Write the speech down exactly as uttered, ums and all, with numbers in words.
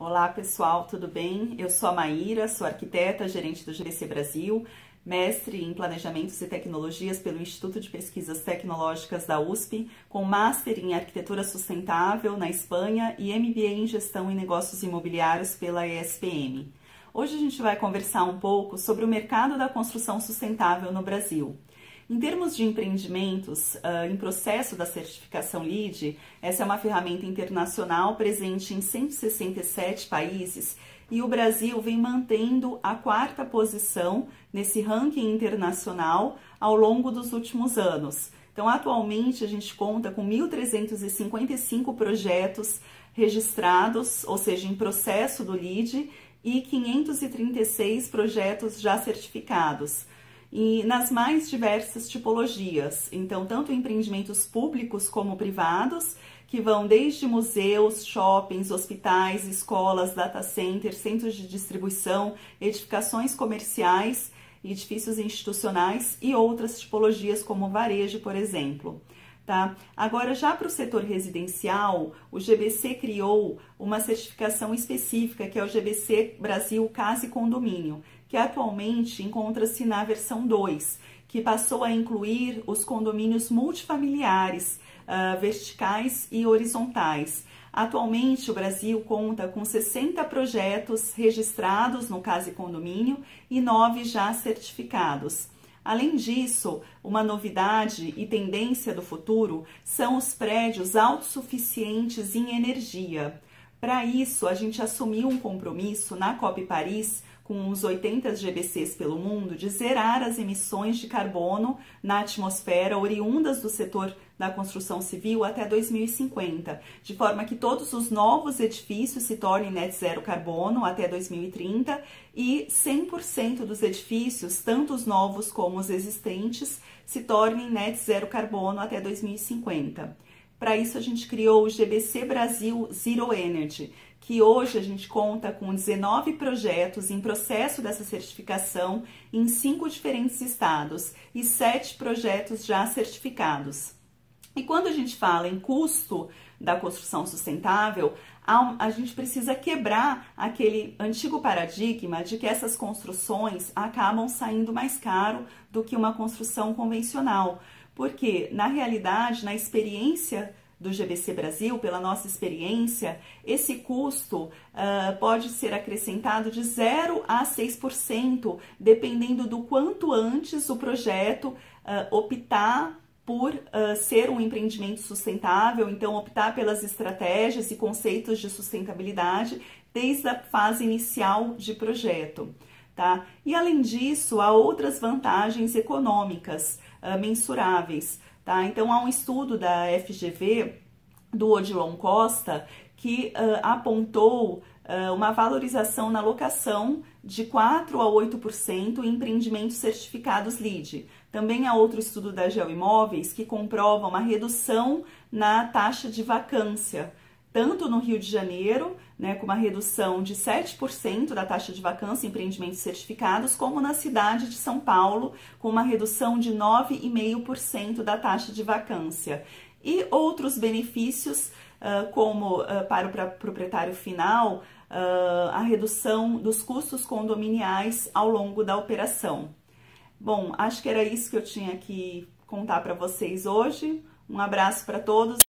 Olá pessoal, tudo bem? Eu sou a Maíra, sou arquiteta, gerente do G B C Brasil, mestre em Planejamentos e Tecnologias pelo Instituto de Pesquisas Tecnológicas da U S P, com Master em Arquitetura Sustentável na Espanha e M B A em Gestão e Negócios Imobiliários pela E S P M. Hoje a gente vai conversar um pouco sobre o mercado da construção sustentável no Brasil. Em termos de empreendimentos uh, em processo da certificação LEED, essa é uma ferramenta internacional presente em cento e sessenta e sete países e o Brasil vem mantendo a quarta posição nesse ranking internacional ao longo dos últimos anos. Então, atualmente, a gente conta com mil trezentos e cinquenta e cinco projetos registrados, ou seja, em processo do LEED, e quinhentos e trinta e seis projetos já certificados. E nas mais diversas tipologias, então tanto empreendimentos públicos como privados, que vão desde museus, shoppings, hospitais, escolas, data centers, centros de distribuição, edificações comerciais, edifícios institucionais e outras tipologias como varejo, por exemplo. Tá? Agora, já para o setor residencial, o G B C criou uma certificação específica, que é o G B C Brasil Casa e Condomínio, que atualmente encontra-se na versão dois, que passou a incluir os condomínios multifamiliares, uh, verticais e horizontais. Atualmente, o Brasil conta com sessenta projetos registrados no Casa e Condomínio e nove já certificados. Além disso, uma novidade e tendência do futuro são os prédios autossuficientes em energia. Para isso, a gente assumiu um compromisso na COP Paris com os oitenta G B Cs pelo mundo, de zerar as emissões de carbono na atmosfera oriundas do setor da construção civil até dois mil e cinquenta, de forma que todos os novos edifícios se tornem net zero carbono até dois mil e trinta e cem por cento dos edifícios, tanto os novos como os existentes, se tornem net zero carbono até dois mil e cinquenta. Para isso, a gente criou o G B C Brasil Zero Energy, que hoje a gente conta com dezenove projetos em processo dessa certificação em cinco diferentes estados e sete projetos já certificados. E quando a gente fala em custo da construção sustentável, a gente precisa quebrar aquele antigo paradigma de que essas construções acabam saindo mais caro do que uma construção convencional. Porque, na realidade, na experiência do G B C Brasil, pela nossa experiência, esse custo uh, pode ser acrescentado de zero a seis por cento, dependendo do quanto antes o projeto uh, optar por uh, ser um empreendimento sustentável, então optar pelas estratégias e conceitos de sustentabilidade desde a fase inicial de projeto. Tá? E além disso, há outras vantagens econômicas uh, mensuráveis. Tá? Então, há um estudo da F G V, do Odilon Costa, que uh, apontou uh, uma valorização na locação de quatro a oito por cento em empreendimentos certificados LEED. Também há outro estudo da Geoimóveis que comprova uma redução na taxa de vacância, tanto no Rio de Janeiro, né, com uma redução de sete por cento da taxa de vacância em empreendimentos certificados, como na cidade de São Paulo, com uma redução de nove vírgula cinco por cento da taxa de vacância. E outros benefícios, uh, como uh, para o proprietário final, uh, a redução dos custos condominiais ao longo da operação. Bom, acho que era isso que eu tinha que contar para vocês hoje. Um abraço para todos.